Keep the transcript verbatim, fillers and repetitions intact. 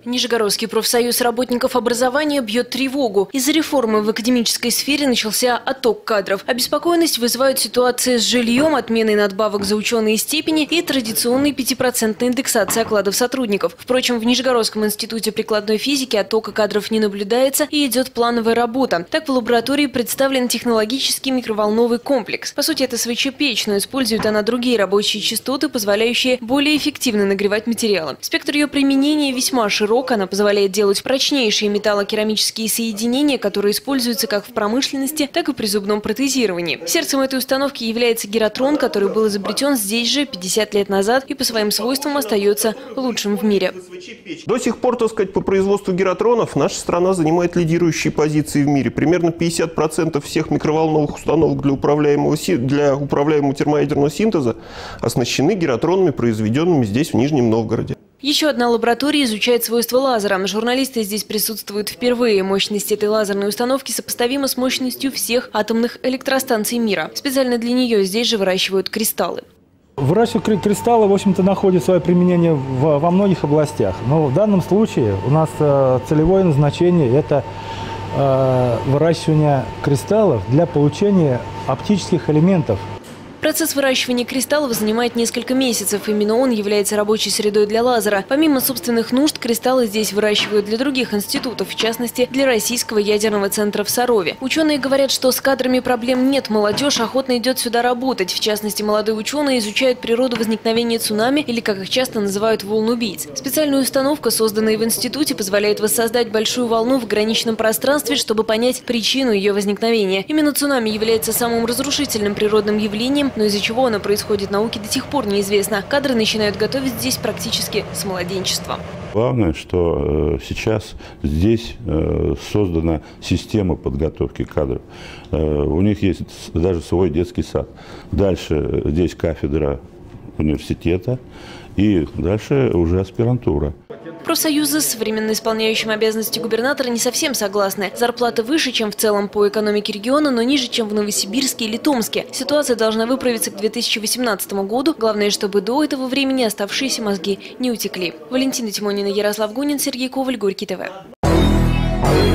Нижегородский профсоюз работников образования бьет тревогу. Из-за реформы в академической сфере начался отток кадров. Обеспокоенность вызывают ситуации с жильем, отменой надбавок за ученые степени и традиционной пятипроцентной индексацией окладов сотрудников. Впрочем, в Нижегородском институте прикладной физики оттока кадров не наблюдается и идет плановая работа. Так, в лаборатории представлен технологический микроволновый комплекс. По сути, это свеча-печь, но использует она другие рабочие частоты, позволяющие более эффективно нагревать материалы. Спектр ее применения весьма широк. Она позволяет делать прочнейшие металлокерамические соединения, которые используются как в промышленности, так и при зубном протезировании. Сердцем этой установки является гератрон, который был изобретен здесь же пятьдесят лет назад и по своим свойствам остается лучшим в мире. До сих пор, так сказать, по производству гератронов наша страна занимает лидирующие позиции в мире. Примерно пятьдесят процентов всех микроволновых установок для управляемого, для управляемого термоядерного синтеза оснащены гератронами, произведенными здесь, в Нижнем Новгороде. Еще одна лаборатория изучает свойства лазера. Журналисты здесь присутствуют впервые. Мощность этой лазерной установки сопоставима с мощностью всех атомных электростанций мира. Специально для нее здесь же выращивают кристаллы. Выращивание кристалла, в общем-то, находит свое применение в, во многих областях. Но в данном случае у нас э, целевое назначение – это э, выращивание кристаллов для получения оптических элементов. Процесс выращивания кристаллов занимает несколько месяцев. Именно он является рабочей средой для лазера. Помимо собственных нужд, кристаллы здесь выращивают для других институтов, в частности, для Российского ядерного центра в Сарове. Ученые говорят, что с кадрами проблем нет. Молодежь охотно идет сюда работать. В частности, молодые ученые изучают природу возникновения цунами, или, как их часто называют, волн убийц. Специальная установка, созданная в институте, позволяет воссоздать большую волну в ограниченном пространстве, чтобы понять причину ее возникновения. Именно цунами является самым разрушительным природным явлением, но из-за чего оно происходит, науке до сих пор неизвестно. Кадры начинают готовить здесь практически с младенчества. Главное, что сейчас здесь создана система подготовки кадров. У них есть даже свой детский сад. Дальше здесь кафедра университета и дальше уже аспирантура. Профсоюзы с временно исполняющим обязанности губернатора не совсем согласны. Зарплата выше, чем в целом по экономике региона, но ниже, чем в Новосибирске или Томске. Ситуация должна выправиться к две тысячи восемнадцатому году. Главное, чтобы до этого времени оставшиеся мозги не утекли. Валентина Тимонина, Ярослав Гунин, Сергей Коваль, Горький ТВ.